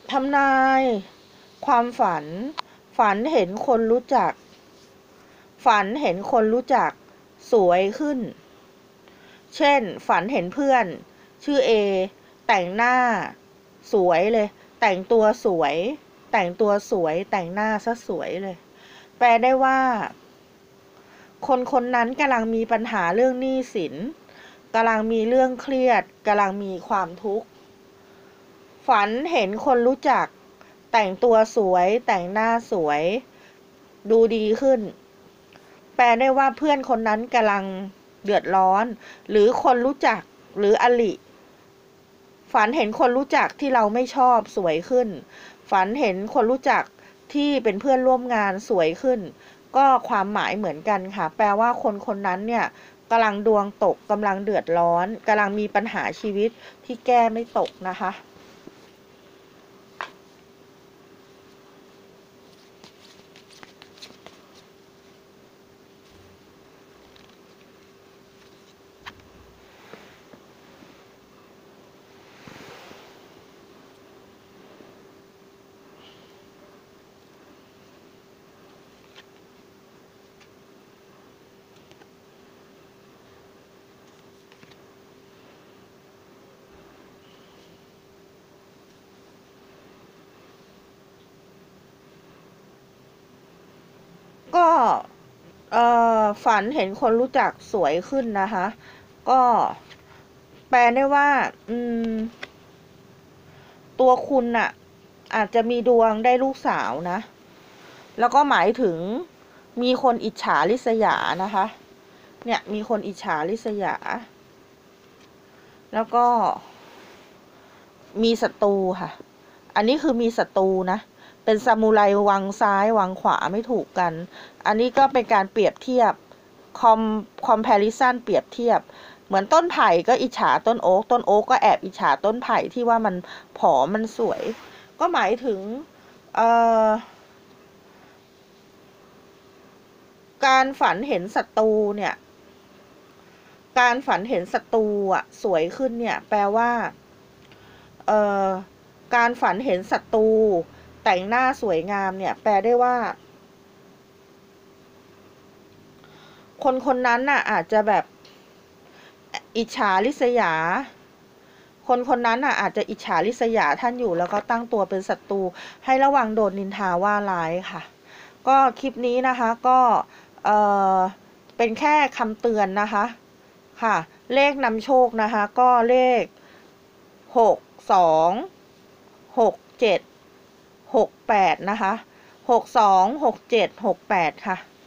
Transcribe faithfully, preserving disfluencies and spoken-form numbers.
ทำนายความฝันฝันเห็นคนรู้จักฝันเห็นคนรู้จักสวยขึ้นเช่นฝันเห็นเพื่อนชื่อเอแต่งหน้าสวยเลยแต่งตัวสวยแต่งตัวสวยแต่งหน้าซะสวยเลยแปลได้ว่าคนคนนั้นกำลังมีปัญหาเรื่องหนี้สินกำลังมีเรื่องเครียดกำลังมีความทุกข์ฝันเห็นคนรู้จักแต่งตัวสวยแต่งหน้าสวยดูดีขึ้นแปลได้ว่าเพื่อนคนนั้นกำลังเดือดร้อนหรือคนรู้จักหรืออลิฝันเห็นคนรู้จักที่เราไม่ชอบสวยขึ้นฝันเห็นคนรู้จักที่เป็นเพื่อนร่วมงานสวยขึ้นก็ความหมายเหมือนกันค่ะแปลว่าคนคนนั้นเนี่ยกำลังดวงตกกำลังเดือดร้อนกำลังมีปัญหาชีวิตที่แก้ไม่ตกนะคะก็เอ่อฝันเห็นคนรู้จักสวยขึ้นนะคะก็แปลได้ว่าอืมตัวคุณน่ะอาจจะมีดวงได้ลูกสาวนะแล้วก็หมายถึงมีคนอิจฉาริษยานะคะเนี่ยมีคนอิจฉาริษยาแล้วก็มีศัตรูค่ะอันนี้คือมีศัตรูนะเป็นซามูไรวังซ้ายวางขวาไม่ถูกกันอันนี้ก็เป็นการเปรียบเทียบคอมคอมแพริซันเปรียบเทียบเหมือนต้นไผ่ก็อิจฉาต้นโอ๊กต้นโอ๊กก็แอบอิจฉาต้นไผ่ที่ว่ามันผอมมันสวยก็หมายถึงเอ่อการฝันเห็นศัตรูเนี่ยการฝันเห็นศัตรูอ่ะสวยขึ้นเนี่ยแปลว่าเอ่อการฝันเห็นศัตรูแต่งหน้าสวยงามเนี่ยแปลได้ว่าคนคนนั้นน่ะอาจจะแบบอิจฉาริษยาคนคนนั้นน่ะอาจจะอิจฉาริษยาท่านอยู่แล้วก็ตั้งตัวเป็นศัตรูให้ระวังโดนนินทาว่าร้ายค่ะก็คลิปนี้นะคะก็เอ่อเป็นแค่คำเตือนนะคะค่ะเลขนำโชคนะคะก็เลขหกสองหกเจ็ดหกแปดนะคะหกสองหกเจ็ดหกแปดค่ะ